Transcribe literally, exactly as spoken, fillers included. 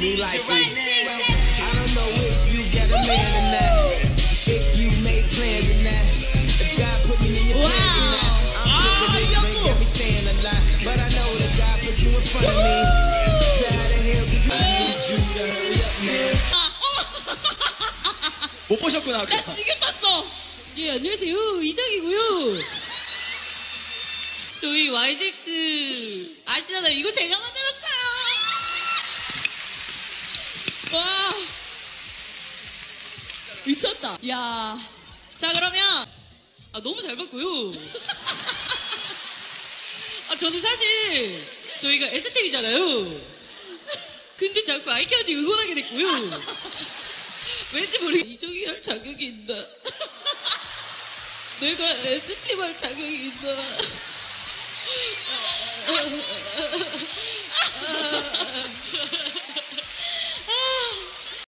me like it. I don't know if you got a man or not. If you made plans or not. If God put me in your plans or not. I'm sick of this drink, got me saying a lot. But I know that God put you in front of me. So how the hell could you need you to hurry up now? 못 보셨구나. 나 지금 봤어. 예, 안녕하세요. 이정이고요. 저희 와이지엑스 아시잖아요. 이거 제가 만들었어요. 와, 미쳤다. 야, 자 그러면 아 너무 잘 봤고요. 아 저는 사실 저희가 에스티비잖아요. 근데 자꾸 아이케 언니 응원하게 됐고요. 왠지 모르게 이정이 할 자격이 있나? 내가 에스티비 할 자격이 있나?